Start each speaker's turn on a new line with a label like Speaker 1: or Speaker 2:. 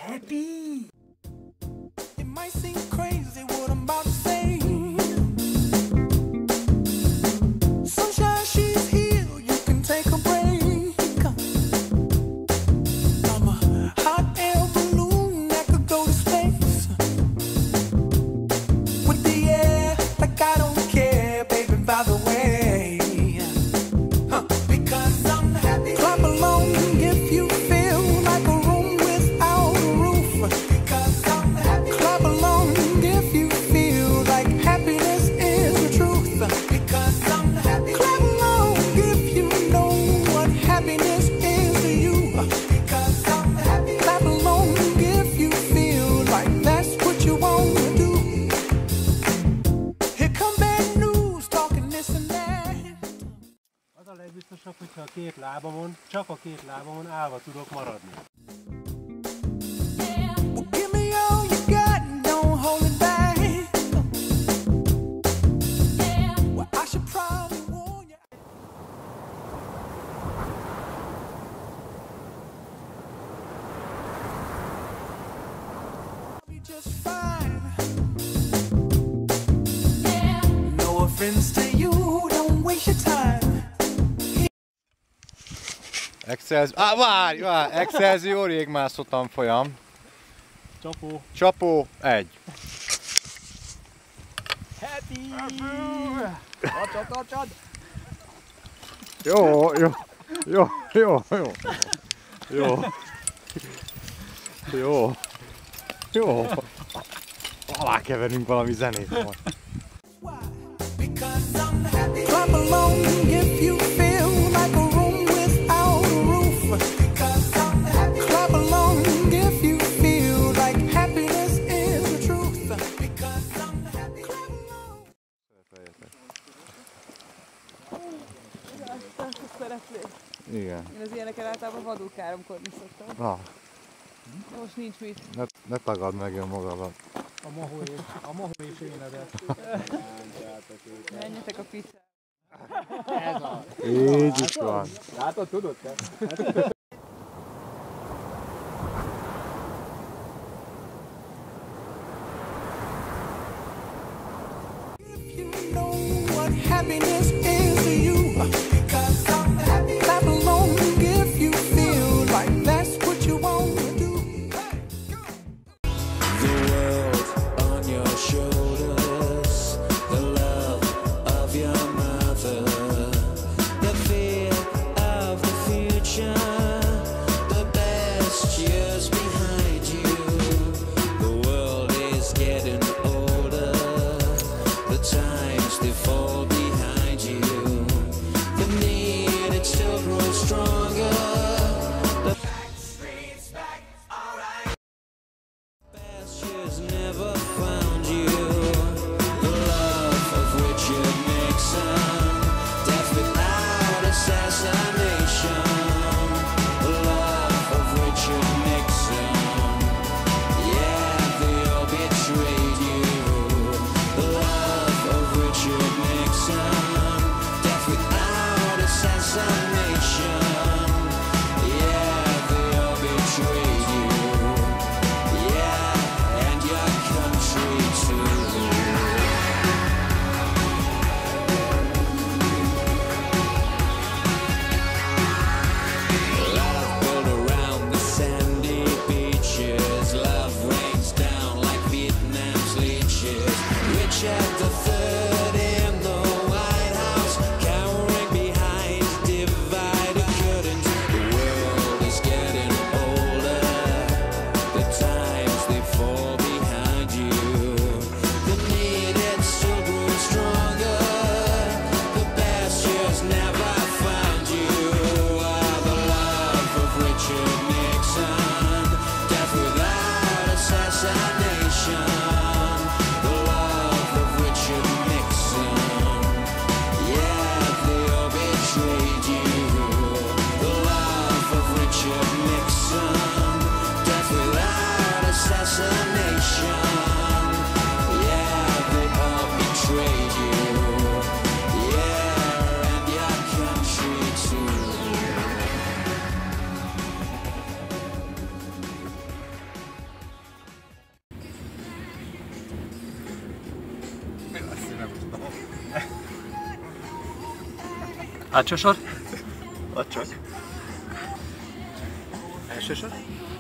Speaker 1: happy.
Speaker 2: It might seem crazy what I'm about to say. Sunshine, she's here, you can take a break. I'm a hot air balloon that could go to space. With the air, like I don't care, baby, by the way. Because I'm happy. Clap along if you feel like a room without a roof. Because I'm happy. Clap along if you feel like happiness is the truth. Because I'm happy. Clap along if you know what happiness is to you. Because I'm happy. Clap along if you feel like that's what you want to do. Here come bad news, talking this and that.
Speaker 3: Az a legbiztosabb, hogyha csak a két lábamon állva tudok maradni.
Speaker 2: Well, give me all you got and don't hold it back. Well, I should probably warn you. I'll be just fine. No offense to you, don't waste your time.
Speaker 4: Várj! Excelsior jégmászó tanfolyam.
Speaker 3: Csapó.
Speaker 4: Csapó 1.
Speaker 3: Happy!
Speaker 1: Tartsad!
Speaker 4: Jó. Jó. Alákeverünk valami zenét.
Speaker 2: Why? Because I'm happy. Clap along if you feel like a room without a roof. Because I'm happy. Clap along if you feel like happiness is the truth. Because I'm happy. Clap along.
Speaker 5: Azt szeretnék.
Speaker 4: Igen.
Speaker 5: Én az ilyeneken általában vadul káromkodni szoktam.
Speaker 4: Na,
Speaker 5: De most nincs mit.
Speaker 4: ne tagadd meg önmagadat.
Speaker 3: A mohó és énedet.
Speaker 5: Menjetek a pizzát.
Speaker 4: Így is van.
Speaker 1: Látod, tudod te?
Speaker 2: If you know what happiness is to you. Because I'm happy. Clap along if you feel like that's what you want to do. Hey, go. The world on your shoulders, the love of your mother, the fear of the future.
Speaker 3: Hátsó sor.
Speaker 6: Add csak.
Speaker 3: Első sor.